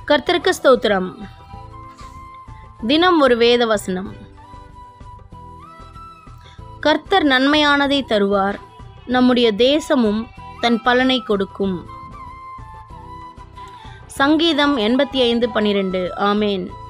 கர்த்தருக்கு ஸ்தோத்திரம். தினம் ஒரு வேத வசனம். கர்த்தர் நன்மையானதை தருவார், நம்முடைய தேசமும் தன் பலனை கொடுக்கும். சங்கீதம் 85:12. ஆமேன்.